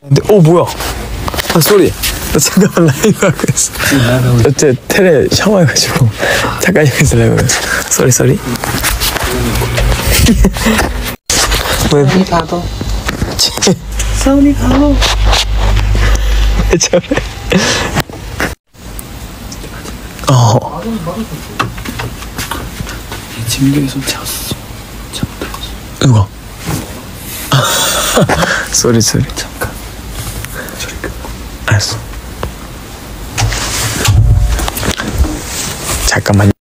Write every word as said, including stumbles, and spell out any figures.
근데 어 뭐야? 아 쏘리. 나 잠깐만 라이브 하고 있어. 어째 테레 샤워해가지고 잠깐 여기 있어 라이브. 쏘리 쏘리. 왜? 소니 가도. 소니 가도. 왜 저래? 어. 침대에서 잤어. 누가? 쏘리 쏘리. 잠깐. 소리 끄고. 알았어. 잠깐만.